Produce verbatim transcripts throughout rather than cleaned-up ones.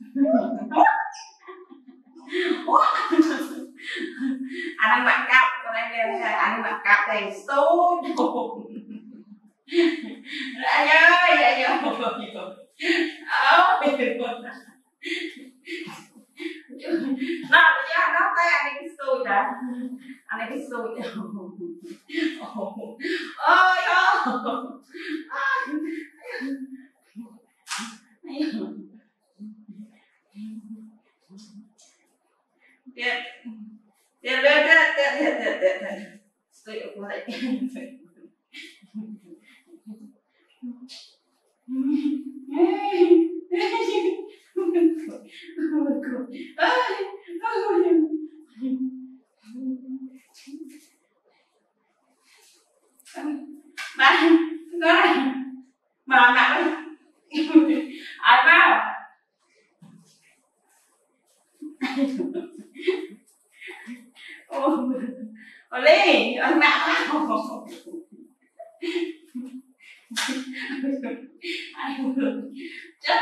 anh ăn mặt cặp còn em đeo anh ăn mặt cặp thì tốt anh ơi anh ơi nó bây giờ nó tay anh đi xui đã anh đi xui ôi Tiệt tiệt lên tiệt tiệt tiệt tiệt tiệt tiệt xui quá đấy ba nó này mà nặng ai bao ô Ly ăn nặng ai vừa chết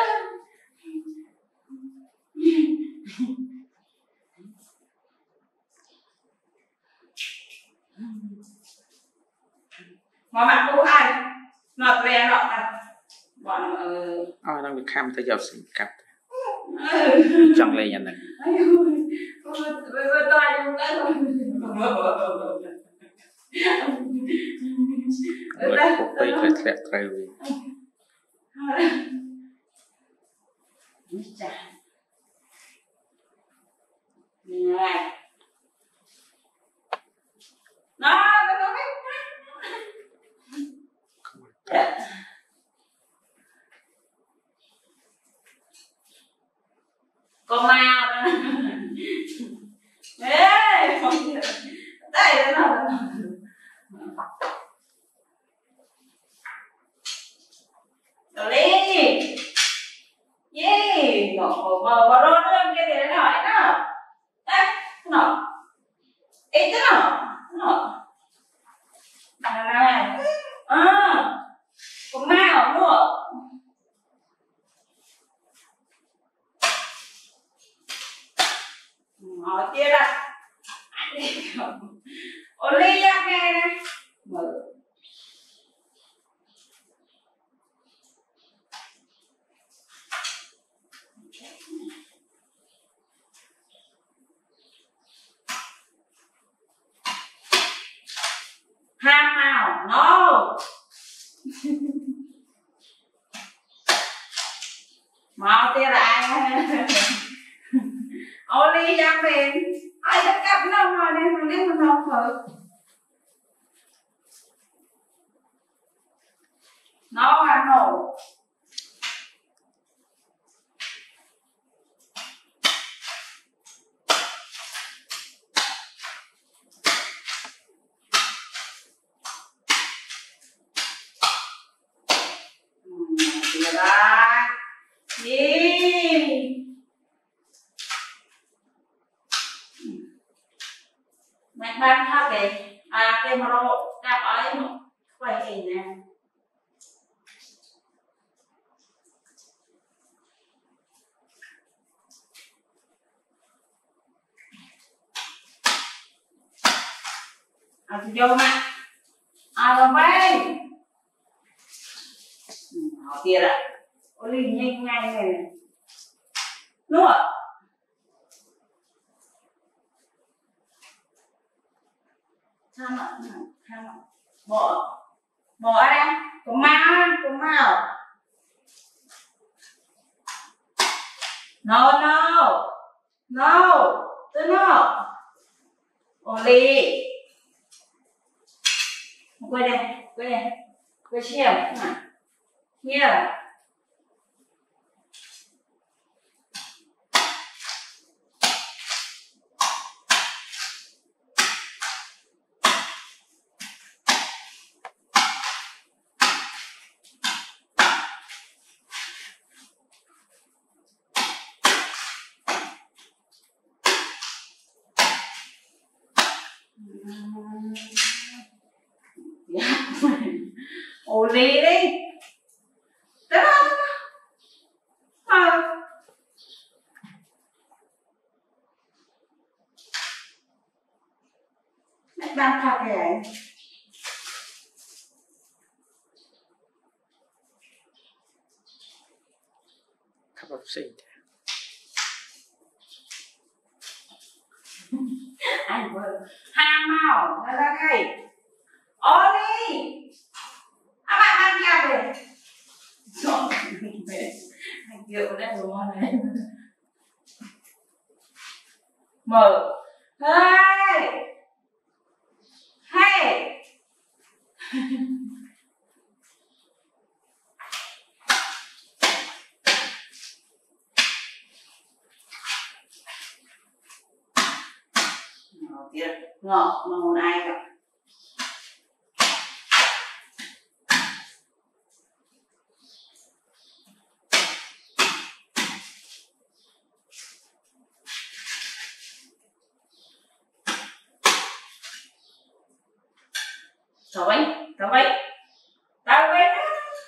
mà mặt cô ai ngọt rè nọ à bọn ờ đang bị khăm tới giờ xin cặp trong đây nhận này người phục tay phải thẹt tay này nó nó con ma ê đây nó rồi đi gì nó bờ bờ rôn lên cái gì nó hỏi nó đây nó ít thế nó nó này à con ma ở nữa hỏi kia ra ô Ly ra nghe nè mở ham nào no mau tia lại ô Ly ra về ai đã cặp nó mà đây mà nếu mà không thử nó ăn nổ Tìa ra đi mẹ ban tháp về à cái mà rô cặp ấy quay hình nè à thì vô mà à làm vậy họ kia ạ ô Ly nhanh ngay này đúng không sao mà sao mà bỏ bỏ ra có ma có ma no no no tôi no ô Ly quay đây quay đây quay xem này here ô Ly đi. Đó đó. Ờ. ban thà kẻ cup of tea anh vừa ham màu ra ra đây Oli à bạn ăn kia về rồi về anh rượu đấy đúng không này mở hey hey Tiệt ngọt mà một ai cả tao vậy tao vậy tao vậy đó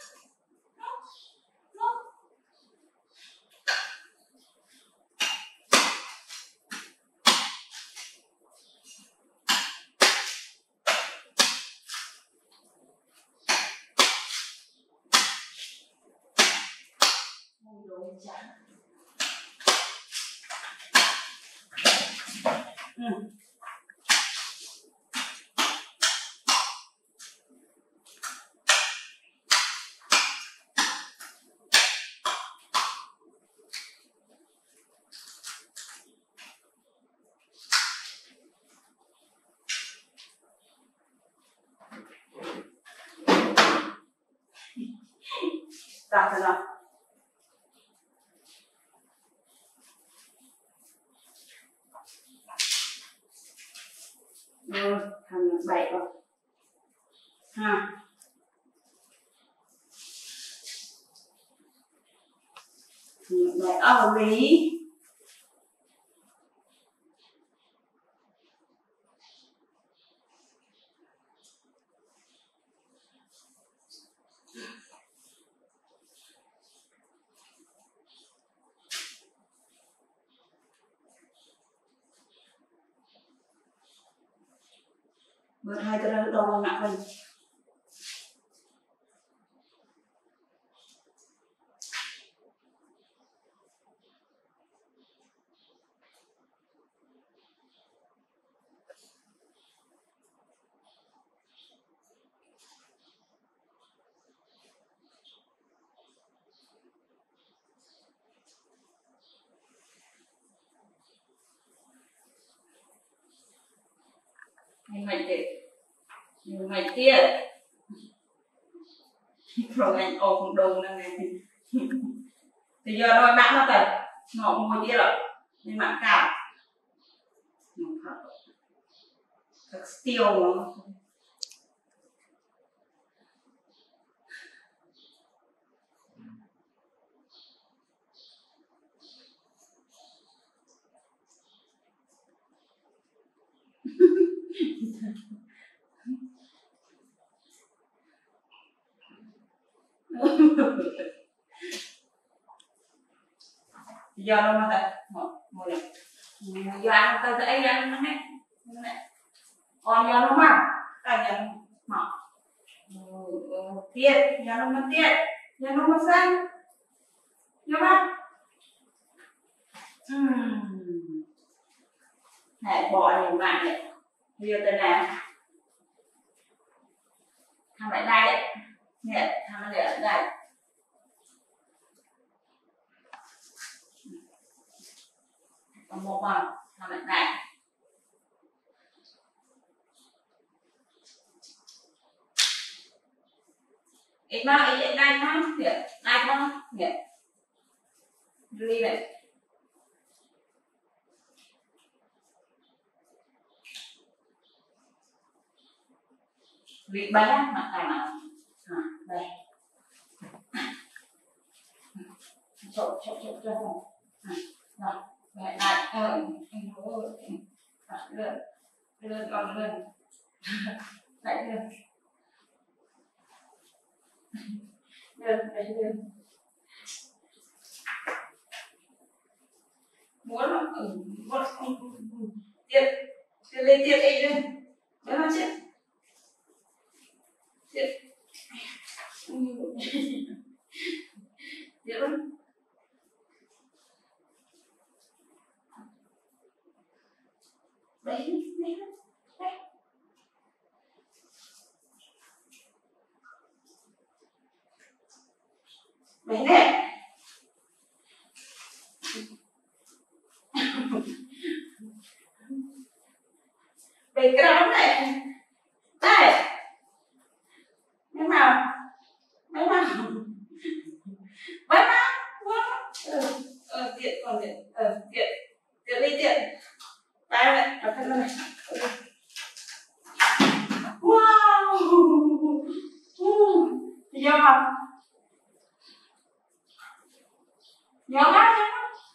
ừ. Đặt rồi nào rồi thành bảy rồi ha bảy ở lý bữa hai tôi đang đo nặng hơn mày tiệt mày tiệt rồi anh ôm đồ này thì giờ đôi bạn nó tẩy ngọ mùi tiệt rồi nên bạn cả thật tiêu nó giờ đâu mà tại một này giờ ăn ta sẽ ăn nó này còn giờ nó mà ta giờ mà tiệt giờ nó mà tiệt giờ nó mà xanh giờ mà này bỏ này bạn này giờ tên này thằng lại đây đấy nè thằng này ở đây còn một bằng thằng lại đây ít mà ít đây mà nè đây mà nè đi này vị bé mặt này mà à, đây chỗ chỗ chỗ chỗ à, rồi lại lại ờ anh cố lượn lượn còn lượn lại lượn lượn lại lượn muốn là muốn không tiết tiết lên tiết ấy lên Bé nói chuyện. Chuyện. Chuyện luôn. Đấy, đấy, đấy. Đấy nè. Về cái đó này. Đây. Mấy màu. Mấy màu. Mấy màu. Ừ. Ờ, tiện còn tiện. Ờ, tiện. Tiện đi tiện. Đây này. Ở thân này. Wow. Nhiều không? Nhiều quá nhá.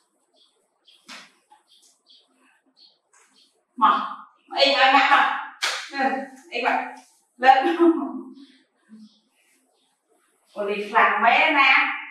Mà. Ê, ai mẹ mà. Ê, bạn. Lên. Ủa đi phạt mấy em nè.